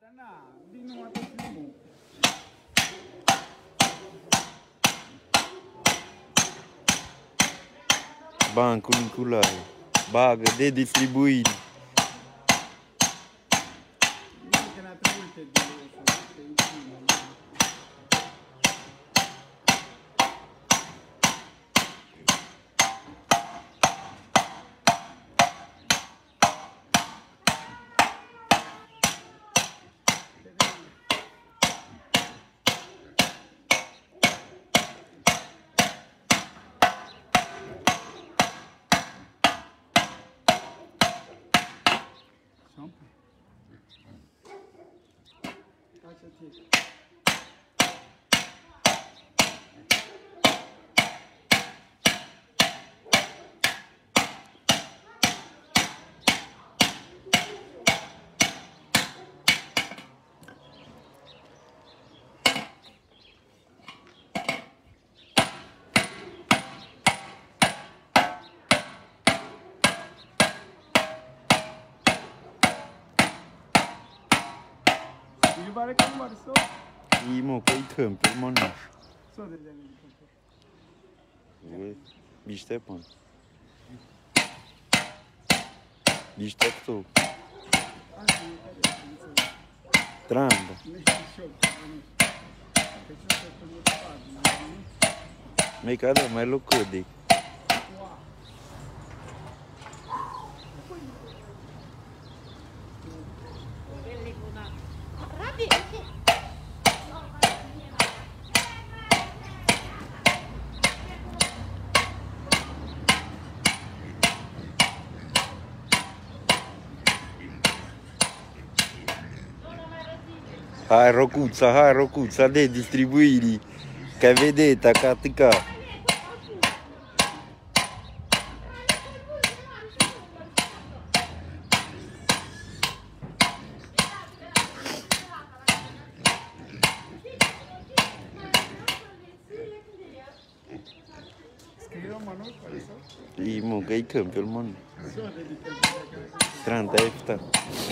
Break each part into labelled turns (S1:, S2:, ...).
S1: Bancul Nicolae. Bagă de distribuire.
S2: Pare că nu mare sau?
S1: E mă, că-i câmpul, mă, nu.
S2: Sau de de-a mică câmpul?
S1: Biște, mă. Biște tu.
S2: Asta e care e, înțeleg.
S1: Tranda.
S2: Nu știu șoc, nu știu. Că ce-o să te mă fac, nu?
S1: Mai ca da, mai lucruri. Hai rocuța de distribuiri, che vedete, catica.
S2: Scrie românul, care sau?
S1: E mă, că-i câmpul, mă. 30 hectare.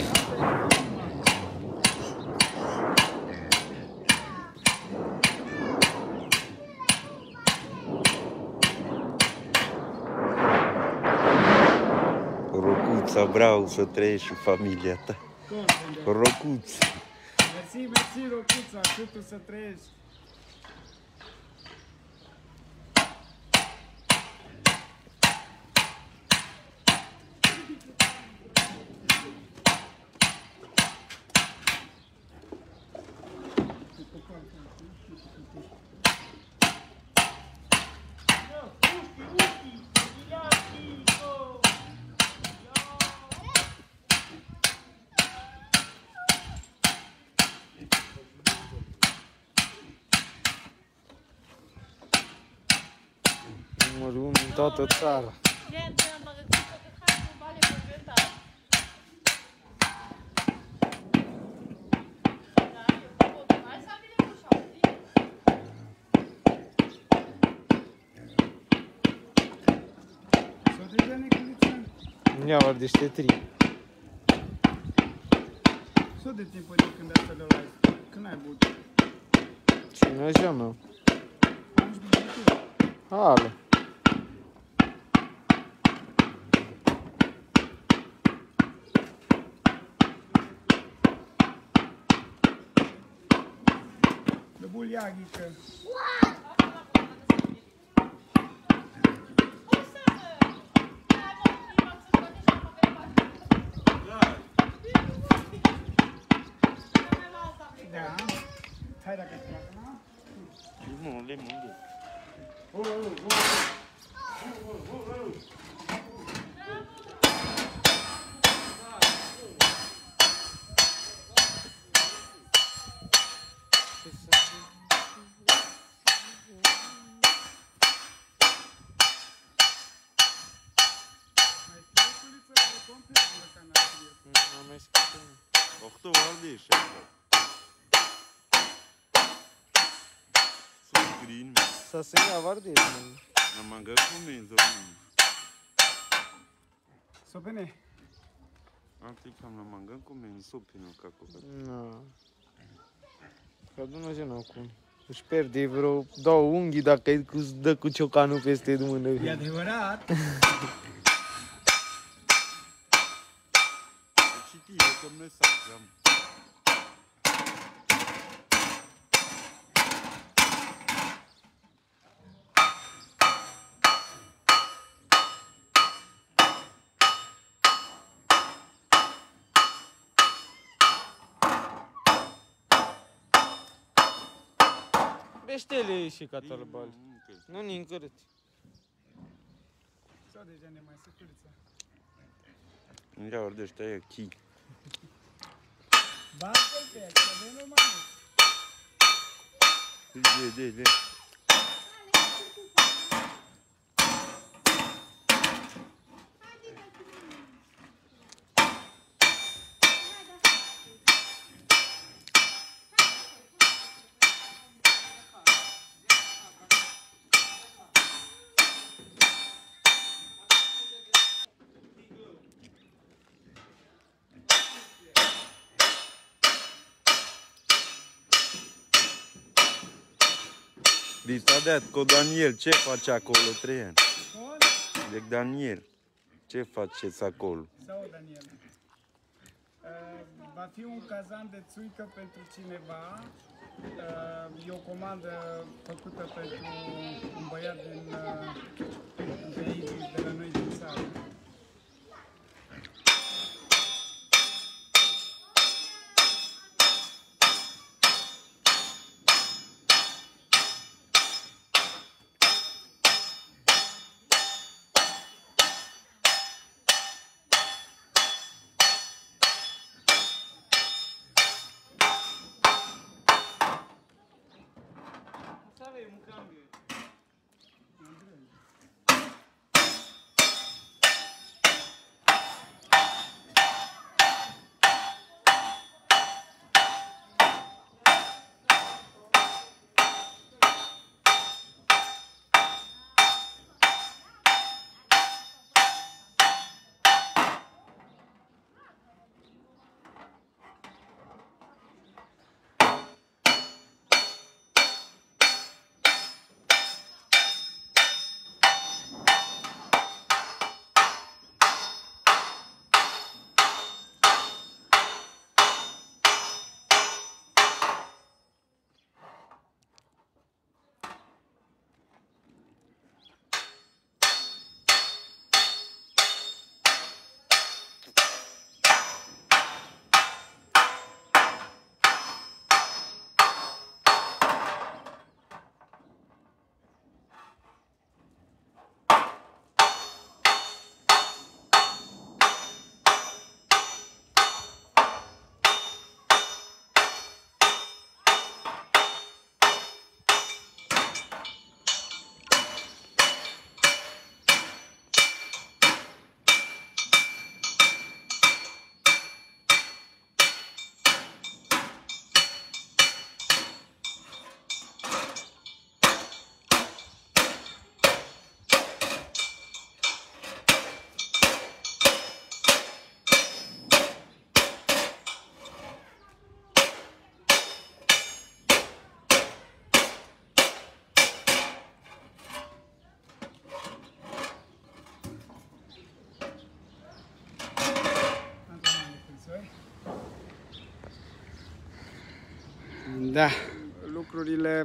S1: Rocuța, vreau să trăiești cu familia ta. Rocuța.
S2: Mersi, Rocuța, cât o să trăiești.
S3: Numărul 1 în toată țara. Ia ori de ștetrii.
S2: Sau de timpul de când asta de live? Când ai băut?
S3: Cine așa, meu?
S2: Nu știu de tu.
S3: Hală.
S2: De buliaghică. Da. Hai dacă îți placă, nu?
S1: Nu, le mânde. Охто вардиш. Green.
S3: Să se ia varde, mă.
S1: Na manga comigo.
S2: Só bene.
S1: Aplicam la mangan come în sopino како.
S3: Nu. Că nu știu acum. Își pierde vreo 2 unghii dacă îi dă cu ciocanul peste mână.
S2: E adevărat.
S1: Citire cum mesaj am.
S3: Beștele și ca tolbal. Nu ni încărât.
S2: Sau deja ne mai securiță.
S1: Ia ori de ăștia e chi.
S2: Bagă-l pe ea, că de nu mai mult.
S1: De. Distadeat cu Daniel, ce faci acolo, Traian?
S2: Bun.
S1: Deci Daniel, ce faceți acolo?
S2: Sau Daniel. Va fi un cazan de țuică pentru cineva. E o comandă făcută pentru un băiat de la noi din țară.
S3: Da.
S2: Lucrurile,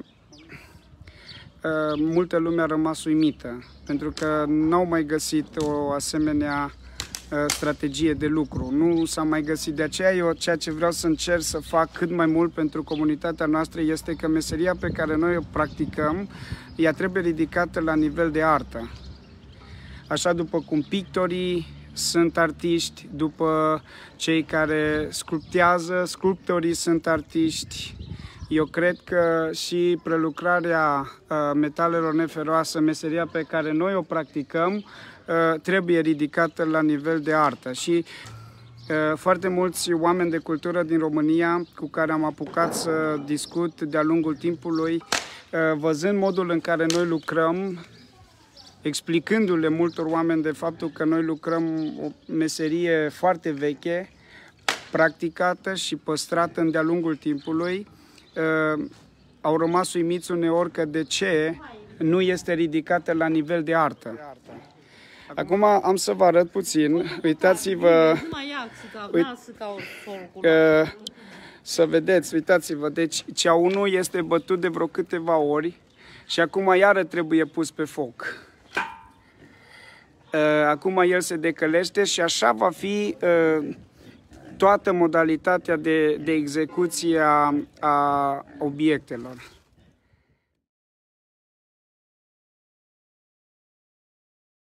S2: multă lume a rămas uimită, pentru că n-au mai găsit o asemenea strategie de lucru. Nu s-a mai găsit. De aceea eu ceea ce vreau să încerc să fac cât mai mult pentru comunitatea noastră este că meseria pe care noi o practicăm, ea trebuie ridicată la nivel de artă. Așa după cum pictorii sunt artiști, după cei care sculptează, sculptorii sunt artiști. Eu cred că și prelucrarea metalelor neferoase, meseria pe care noi o practicăm, trebuie ridicată la nivel de artă. Și foarte mulți oameni de cultură din România cu care am apucat să discut de-a lungul timpului, văzând modul în care noi lucrăm, explicându-le multor oameni de faptul că noi lucrăm o meserie foarte veche, practicată și păstrată de-a lungul timpului. Au rămas uimiți uneori că de ce nu este ridicată la nivel de artă. Acum am să vă arăt puțin. Uitați-vă. Să vedeți, uitați-vă. Deci cea 1 este bătut de vreo câteva ori și acum iară trebuie pus pe foc. Acum el se decălește și așa va fi toată modalitatea de execuție a obiectelor.